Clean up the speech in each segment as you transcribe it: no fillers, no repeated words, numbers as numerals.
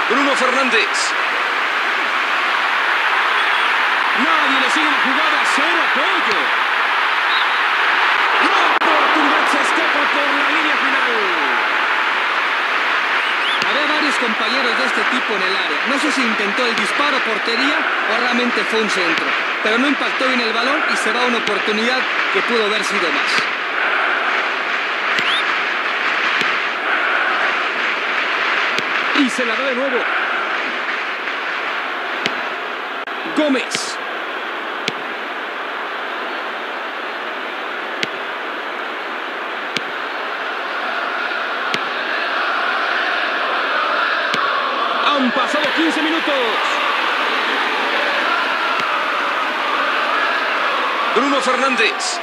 Bruno Fernández. Nadie le sigue la jugada, cero apoyo. La oportunidad se escapa por la línea final. Había varios compañeros de este tipo en el área. No sé si intentó el disparo a portería o realmente fue un centro. Pero no impactó bien el balón y se va una oportunidad que pudo haber sido más. Y se la da de nuevo. Gómez. Han pasado 15 minutos. Bruno Fernández.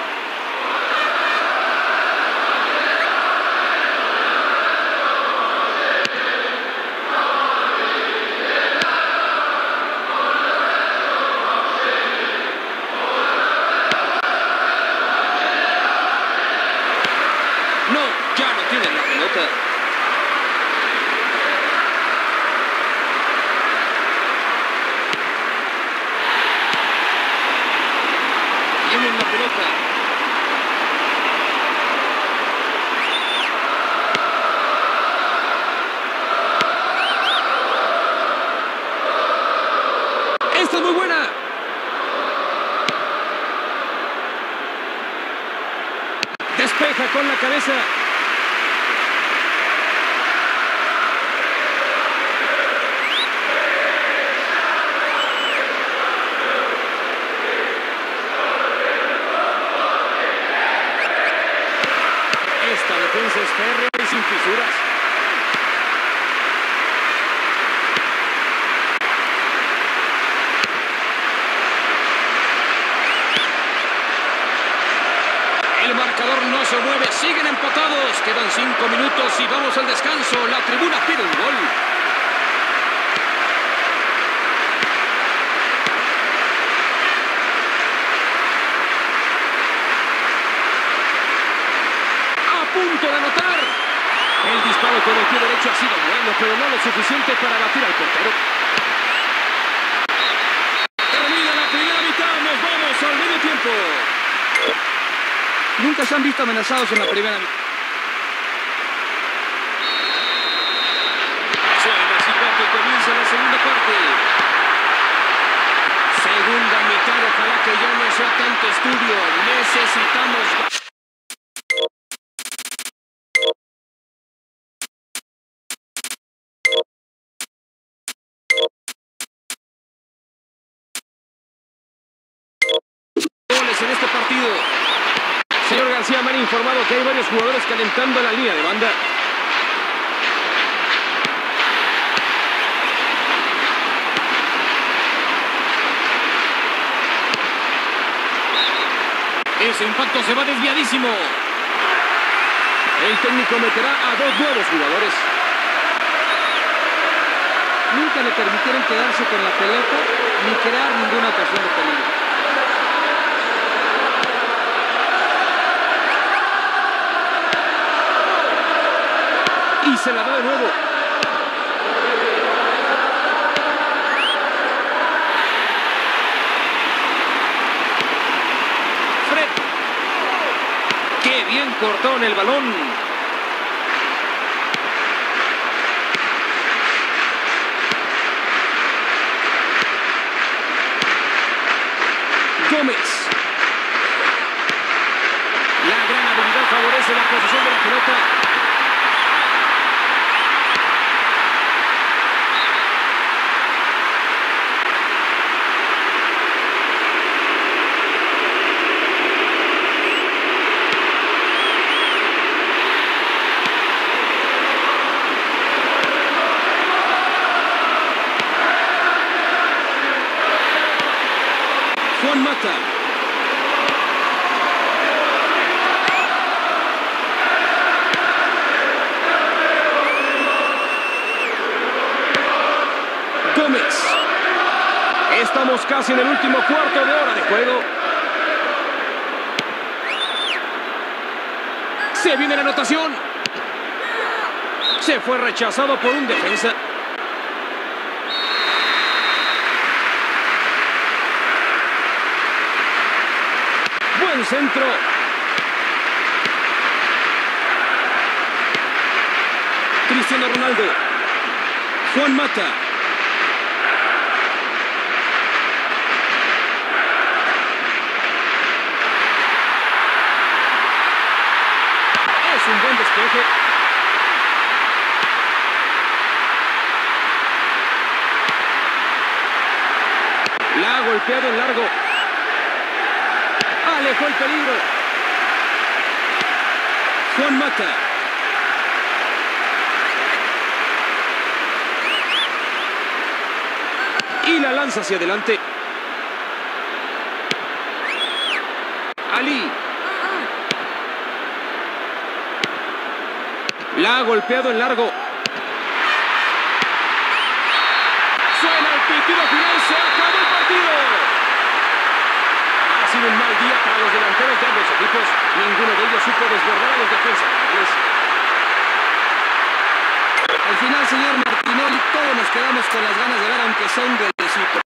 No, ya no tienen la pelota. Tienen la pelota. Esta es muy buena. Despeja con la cabeza. Esta defensa es férrea y sin fisuras. El marcador no se mueve, siguen empatados. Quedan 5 minutos y vamos al descanso. La tribuna pide un gol. A punto de anotar. El disparo con el pie derecho ha sido bueno, pero no lo suficiente para batir al portero. Termina la primera mitad, nos vamos al medio tiempo. Nunca se han visto amenazados en la primera mitad. Suena el silbato y comienza la segunda parte. Segunda mitad, ojalá que ya no sea tanto estudio. Necesitamos... goles en este partido. Señor García, me han informado que hay varios jugadores calentando la línea de banda. Ese impacto se va desviadísimo. El técnico meterá a 2 nuevos jugadores. Nunca le permitieron quedarse con la pelota ni crear ninguna ocasión de peligro. Y se la da de nuevo. Fred. Qué bien cortó en el balón. Gómez. La gran habilidad favorece la posición de la pelota. Juan Mata. Gómez. Estamos casi en el último cuarto de hora de juego. Se viene la anotación. Se fue rechazado por un defensa. centro. Cristiano Ronaldo. Juan Mata. Es un buen despeje. La ha golpeado en largo. Alejó el peligro. Juan Mata. Y la lanza hacia adelante. Ali. La ha golpeado en largo. Suena el pitido final. Se acabó el partido. Ha sido un mal día para los delanteros de ambos equipos. Ninguno de ellos supo desbordar a los defensas. Al final, señor Martinelli, todos nos quedamos con las ganas de ver aunque sea un golecito.